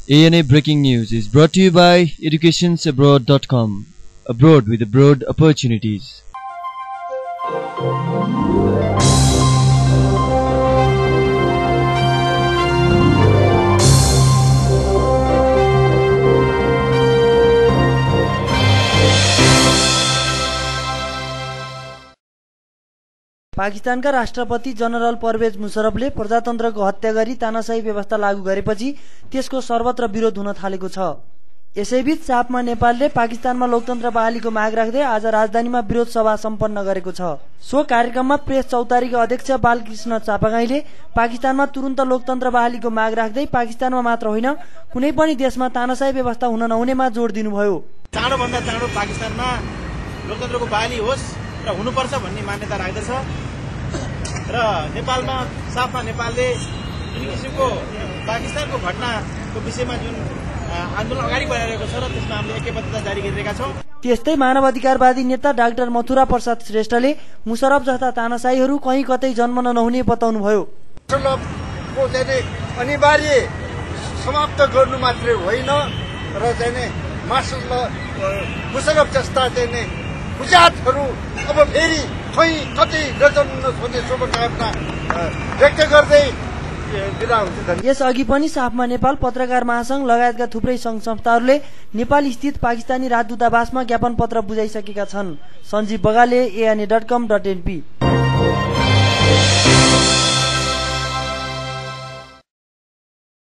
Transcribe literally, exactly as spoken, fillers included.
A N A Breaking News is brought to you by educations abroad dot com. Abroad with abroad opportunities. पाकिस्तानका राष्ट्रपति general Parvez मुशर्रफले प्रजातन्त्रको हत्या गरी तानाशाही व्यवस्था लागू गरेपछि त्यसको सर्वत्र विरोध हुन थालेको छ। यसैबीच साफमा नेपालले पाकिस्तानमा लोकतन्त्र बहालीको माग राख्दै आज राजधानीमा विरोध सभा सम्पन्न गरेको छ। सो कार्यक्रममा प्रेस चौतारीका अध्यक्ष बालकृष्ण चापागाईले पाकिस्तानमा तुरुन्त लोकतन्त्र बहालीको माग राख्दै पाकिस्तानमा मात्र होइन कुनै पनि देशमा तानाशाही व्यवस्था हुन नहुनेमा जोड दिनुभयो। चाँडोभन्दा चाँडो पाकिस्तानमा लोकतन्त्रको बहाली होस् र हुनुपर्छ भन्ने मान्यता राख्दछ र नेपालमा साफमा नेपालले जुन किसिमको पाकिस्तानको घटनाको विषयमा जुन आन्दोलन अगाडि बढाइरहेको छ र त्यसमा हामीले एकबद्धता जारी गरिरहेका छौं। त्यस्तै मानवाधिकारवादी नेता डाक्टर मथुरा प्रसाद श्रेष्ठले मुशर्रफ जस्ता तानाशाहीहरू कहीँ कतै जन्मन नहुने बताउनुभयो। मुशर्रफको चाहिँ अनिवार्य समाप्त गर्नु मात्रै होइन र चाहिँ मुशर्रफ जस्ता चाहिँ गुजरातहरू अब फेरि कहीँ कतै नजन्मन भन्ने शुभकामना व्यक्त गर्दै बिदा हुन्छ। यसअघि पनि साफमा नेपाल, पत्रकार महासंघ लगायतका थुप्रै संघ संस्थाहरूले नेपाल स्थित पाकिस्तानी राजदूतावासमा ज्ञापन पत्र बुझाइसकेका छन्। Sanjeev Bagale, A N A dot com dot N P.